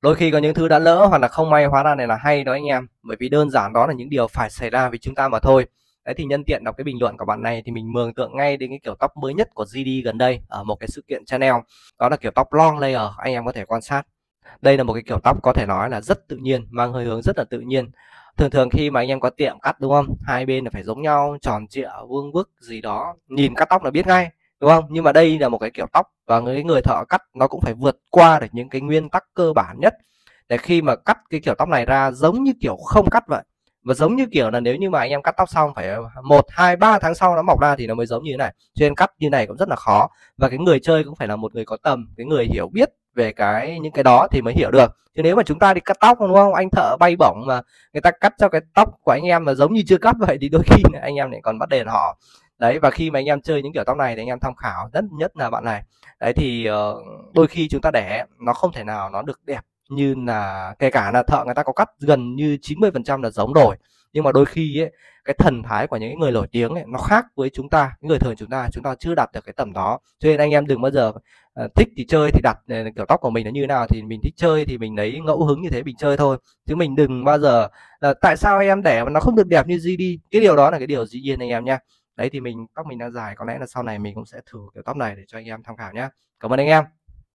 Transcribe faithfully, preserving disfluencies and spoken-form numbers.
Đôi khi có những thứ đã lỡ hoặc là không may hóa ra này là hay đó anh em, bởi vì đơn giản đó là những điều phải xảy ra với chúng ta mà thôi. Đấy thì nhân tiện đọc cái bình luận của bạn này thì mình mường tượng ngay đến cái kiểu tóc mới nhất của giê đê gần đây ở một cái sự kiện Chanel, đó là kiểu tóc long layer. Anh em có thể quan sát, đây là một cái kiểu tóc có thể nói là rất tự nhiên, mang hơi hướng rất là tự nhiên. Thường thường khi mà anh em có tiệm cắt đúng không, hai bên là phải giống nhau, tròn trịa, vuông vức gì đó, nhìn cắt tóc là biết ngay đúng không. Nhưng mà đây là một cái kiểu tóc và người người thợ cắt nó cũng phải vượt qua được những cái nguyên tắc cơ bản nhất để khi mà cắt cái kiểu tóc này ra giống như kiểu không cắt vậy. Và giống như kiểu là nếu như mà anh em cắt tóc xong phải một hai ba tháng sau nó mọc ra thì nó mới giống như thế này, cho nên cắt như này cũng rất là khó. Và cái người chơi cũng phải là một người có tầm, cái người hiểu biết về cái những cái đó thì mới hiểu được. Chứ nếu mà chúng ta đi cắt tóc đúng không, anh thợ bay bổng mà người ta cắt cho cái tóc của anh em mà giống như chưa cắt vậy thì đôi khi anh em lại còn bắt đền họ. Đấy, và khi mà anh em chơi những kiểu tóc này thì anh em tham khảo rất nhất là bạn này. Đấy thì uh, đôi khi chúng ta để nó không thể nào nó được đẹp như là kể cả là thợ người ta có cắt gần như chín mươi phần trăm là giống rồi, nhưng mà đôi khi ấy, cái thần thái của những người nổi tiếng ấy, nó khác với chúng ta, những người thường chúng ta chúng ta chưa đạt được cái tầm đó. Cho nên anh em đừng bao giờ uh, thích thì chơi thì đặt uh, kiểu tóc của mình là như thế nào thì mình thích chơi thì mình lấy ngẫu hứng như thế mình chơi thôi, chứ mình đừng bao giờ uh, tại sao em để mà nó không được đẹp như giê đê. Cái điều đó là cái điều dĩ nhiên anh em nhé. Đấy thì mình tóc mình đang dài, có lẽ là sau này mình cũng sẽ thử kiểu tóc này để cho anh em tham khảo nhé. Cảm ơn anh em.